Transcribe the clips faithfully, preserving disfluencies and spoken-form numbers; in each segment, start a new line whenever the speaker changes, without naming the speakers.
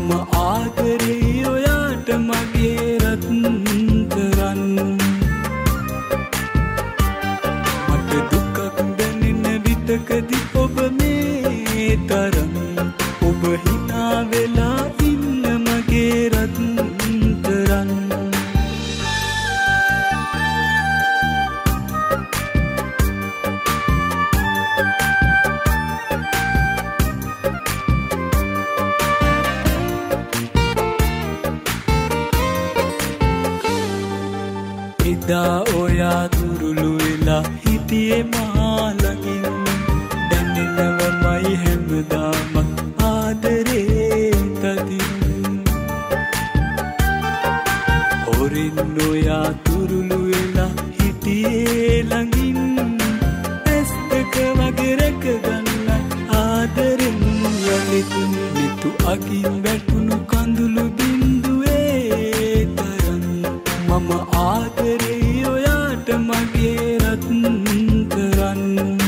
මම ආදරේ ඔයාට මගේ රත්තරන් මට දුකක් දැනෙන විටකදී ඔබ මේ තරම් ඔබ හිනා වෙලා ඉන්න මගේ රත්තරන් එදා ඔයා දුරුළු වෙලා හිටියේ මා ළඟින් දැනෙනවමයි හැමදාම ආදරේ තදින් හොරින් ඔයා දුරුළු වෙලා හිටියේ ළඟින් ඇස් දෙක වගේ රැකගන්න ආදරෙන් යලිත් නිතු අගින් වැටුණු කඳුළු බින්දුවේ තරම් මම ආදරේ ඔයාට මගේ රත්තරන්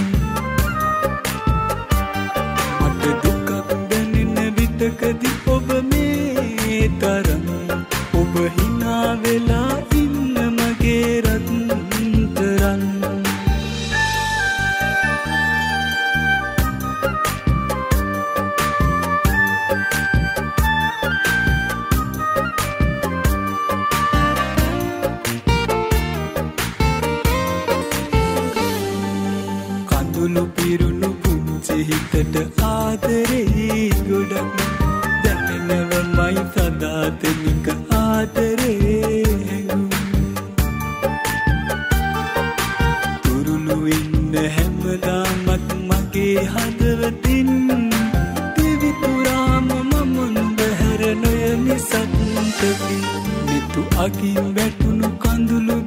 මට දුකක් දැනෙන විටකදී ඔබ මේ තරම් ඔබ හිනා වෙලා ඉන්න මගේ රත්තරන් කඳුළු පිරුණු පුංචි හිතට ආදරේ ගොඩක් දැනෙනවමයි සදාතනික ආදරේ හැඟුම් තුරුළු ඉන්න හැමදාමත් මගේ හදවතින් දිවිපුරාම මම නොබැහැර නොයමි සතුටකි නිතු අගින් වැටුණු කඳුළු